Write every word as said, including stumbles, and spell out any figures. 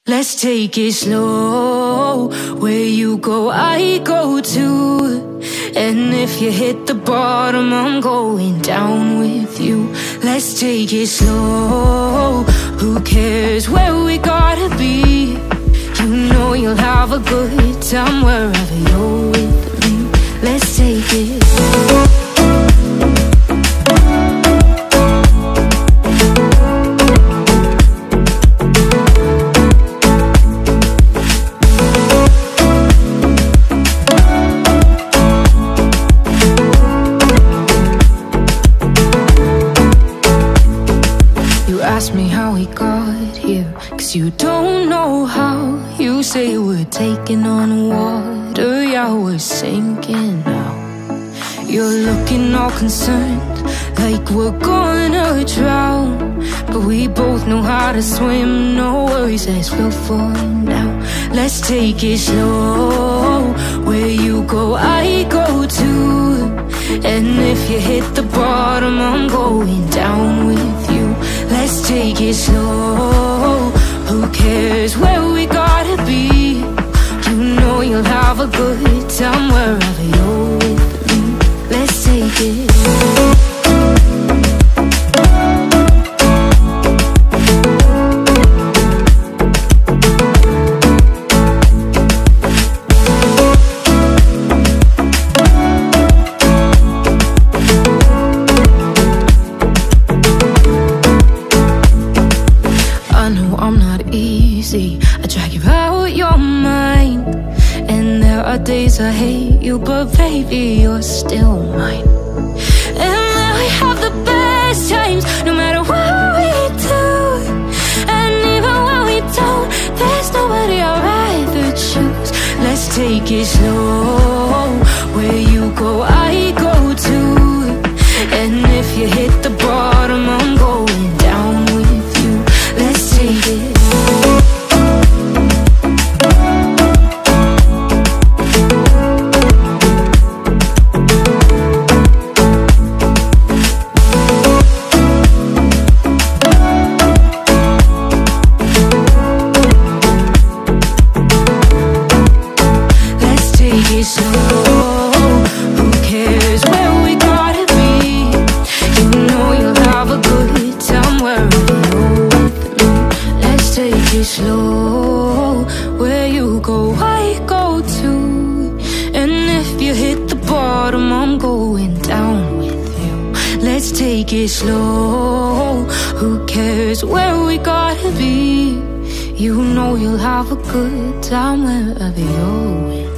Let's take it slow. Where you go, I go too. And if you hit the bottom, I'm going down with you. Let's take it slow. Who cares where we gotta be? You know you'll have a good time wherever you're with me. Let's take it slow. Ask me how we got here, cause you don't know how. You say we're taking on water, yeah, we're sinking now. You're looking all concerned, like we're gonna drown. But we both know how to swim, no worries, let's go for now. Let's take it slow. Where you go, I go too. And if you hit the bottom, I'm going down with you. Let's take it slow. Who cares where we gotta be? You know you'll have a good time wherever you're with me. Let's take it slow. I drag you out your mind, and there are days I hate you, but baby, you're still mine. And we have the best times, no matter what we do. And even when we don't, there's nobody I'd rather choose. Let's take it slow. Where you go, I go too. And if you hit the bottom, I'm going down with you. Let's take it slow. Who cares where we gotta be? You know you'll have a good time wherever you're with me. Let's take it slow. Where you go, I go too. And if you hit the bottom, I'm going down with you. Let's take it slow. Who cares where we gotta be? You know you'll have a good time wherever you're with me.